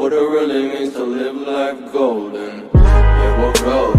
what it really means to live life golden. Yeah, we're golden.